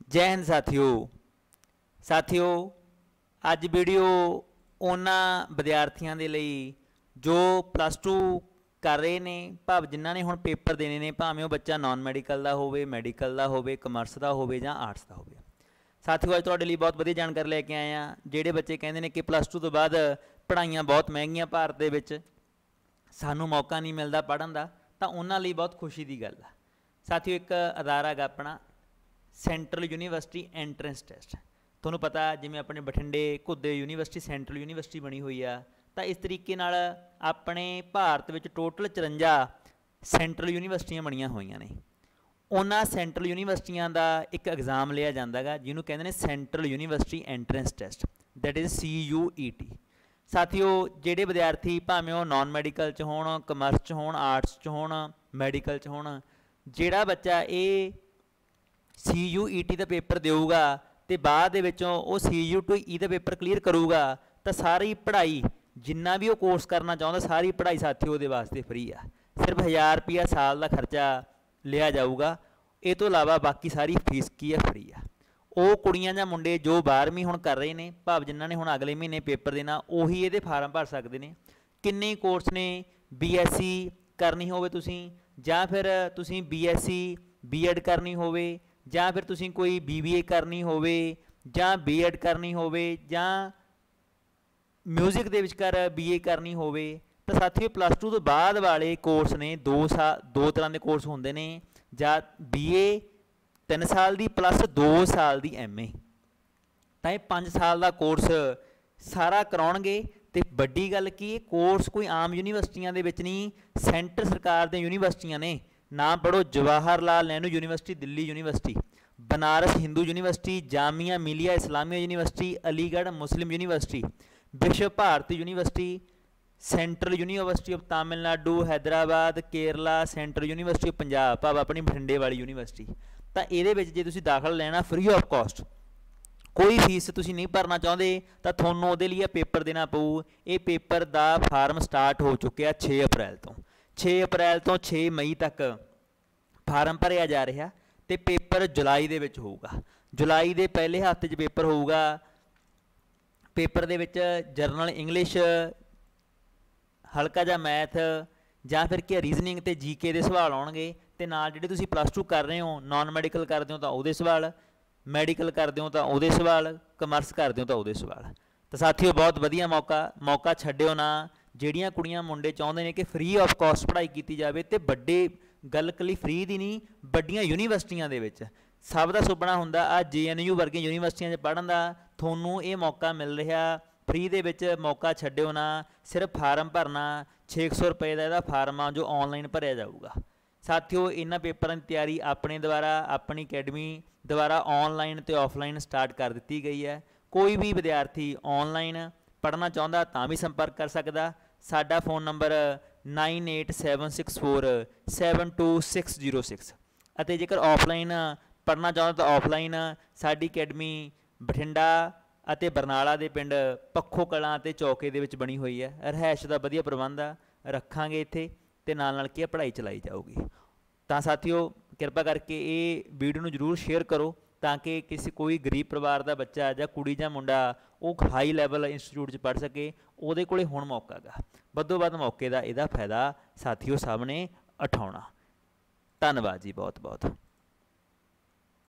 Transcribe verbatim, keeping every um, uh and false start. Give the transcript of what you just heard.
जय हिंद साथियों साथियों अज वीडियो उन्हां विद्यार्थियों के लिए जो प्लस टू कर रहे ने भाव जिन्हों ने हुण पेपर देने ने भावें वो बच्चा नॉन मैडिकल का होवे मैडिकल का होवे कमर्स का होवे जां आर्ट्स का होवे। साथियों अज तुहाडे लई बहुत वधिया जानकारी लैके आए हैं। जिहड़े बच्चे कहंदे ने कि प्लस टू तो बाद पढ़ाइयां बहुत महंगियां भारत दे विच सानूं मौका नहीं मिलता पढ़न का, तां उन्हां लई बहुत खुशी की गल है। साथियों एक अदारा है अपना सेंट्रल यूनीवर्सिटी एंट्रेंस टेस्ट, तुहानूं पता जिवें अपने बठिंडे घुद्दे यूनीवर्सिटी सेंट्रल यूनीवर्सिटी बनी हुई है, तो इस तरीके नाल अपने भारत में टोटल चुरंजा सेंट्रल यूनीवर्सिटियां बनिया हुई ने। उन्हां सेंट्रल यूनीवर्सिटियां का एक एग्जाम लिया जाता है जिन्होंने कहते हैं central university entrance test, that is C U E T. साथियों जिहड़े विद्यार्थी भावें वो नॉन मैडिकल च होण कमर्स च होण आर्ट्स च होण मैडिकल च होण, जिहड़ा बच्चा ये सी यू ई टी का पेपर देगा तो बाद वो सी यू टी ई का पेपर क्लीयर करूगा तो सारी पढ़ाई जिन्ना भी वो कोर्स करना चाहता सारी पढ़ाई साथियों वो वास्ते फ्री आ। सिर्फ हज़ार रुपया साल का खर्चा लिया जाऊगा, ये तो इलावा बाकी सारी फीस की है फ्री आ। वो कुड़ियां जां मुंडे जो बारहवीं हुण कर रहे हैं भाव जिन्होंने हुण अगले महीने पेपर देना उही ये फार्म भर सकते हैं। किन्ने कोर्स ने बी एस सी करनी होवे तुसीं जां फिर तुसीं B S C B Ed करनी होवे जां फिर तुसीं कोई बी बी ए करनी होवे जां बी एड करनी होवे जां म्यूजिक दे विचकार बी ए करनी होवे, तो साथियों प्लस टू तो बाद वाले कोर्स ने दो साल दो तरह के कोर्स होंदे ने, जां बी ए तीन साल दी प्लस दो साल दी एम ए, तो ये पाँच साल का कोर्स सारा कराउणगे। तो वड्डी गल कि कोर्स कोई आम यूनीवर्सिटियां दे विच नहीं, सेंटर सरकार दी यूनीवर्सिटियां ने। नाम पढ़ो Jawahar Lal Nehru university Delhi university, Banaras Hindu university, Jamia Millia Islamia university, Aligarh Muslim university, Vishwa Bharati university, central university of Tamil Nadu Hyderabad Kerala, central university of Punjab भाव अपनी बठिंडे वाली यूनीवर्सिटी। तो ये जे तुसीं दाखला लेना फ्री ऑफ कॉस्ट, कोई फीस तुसीं नहीं भरना चाहते तो थोनों उहदे लिए पेपर देना पऊ। ये पेपर का फार्म स्टार्ट हो चुके छे अप्रैल तो छे अप्रैल तो छे मई तक फार्म भरिया जा रहा, तो पेपर जुलाई दे विच होऊगा। जुलाई के पहले हफ्ते च पेपर होऊगा। पेपर दे विच जरनल इंग्लिश हल्का जा मैथ जां फिर क्या रीजनिंग ते जी के दे सवाल आउणगे, ते नाल जिहड़े तुसीं प्लस टू कर रहे हो नॉन मैडिकल करदे हो तां उहदे सवाल, मैडिकल करदे हो तां उहदे सवाल, कमर्स करदे हो तां उहदे सवाल। तो साथियों बहुत वधिया मौका मौका छड्डिओ ना। ਜਿਹੜੀਆਂ ਕੁੜੀਆਂ ਮੁੰਡੇ ਚਾਹੁੰਦੇ ਨੇ कि फ्री ऑफ कॉस्ट पढ़ाई की जाए तो ਵੱਡੇ गल कली फ्री की नहीं ਵੱਡੀਆਂ यूनीवर्सिटियां ਦੇ ਵਿੱਚ सब का सुपना ਹੁੰਦਾ आ जे एन यू वर्गियां यूनीवर्सिटियां 'ਚ पढ़न का, ਤੁਹਾਨੂੰ ਇਹ मौका मिल रहा फ्री ਦੇ ਵਿੱਚ मौका ਛੱਡਿਓ ना। सिर्फ फार्म भरना छे सौ रुपए का ਇਹਦਾ फार्म आ जो ऑनलाइन भरिया जाऊगा। साथियों इन्हां पेपरों की तैयारी अपने द्वारा अपनी अकैडमी द्वारा ऑनलाइन तो ऑफलाइन स्टार्ट कर दी गई है। कोई भी विद्यार्थी ऑनलाइन पढ़ना चाहता तो भी संपर्क कर सकता। साडा phone number nine eight seven six four seven two six zero six. और जेकर ऑफलाइन पढ़ना चाहता तो ऑफलाइन साडी अकैडमी बठिंडा ਅਤੇ बरनाला के पिंड पखो कलां ते चौके दे विच बनी हुई है। रिहायश का वधिया प्रबंध आ रखांगे इत्थे ते नाल नाल की पढ़ाई चलाई जाऊगी। तो साथियों कृपा करके ये वीडियो नूं जरूर शेयर करो ताकि किसी कोई गरीब परिवार का बच्चा या कुड़ी या मुंडा वो हाई लैवल इंस्टीट्यूट च पढ़ सके, उहदे कोले हुण मौका गा वधो वध मौके का इहदा फायदा साथियों सब ने उठाउणा। धन्नवाद जी बहुत बहुत।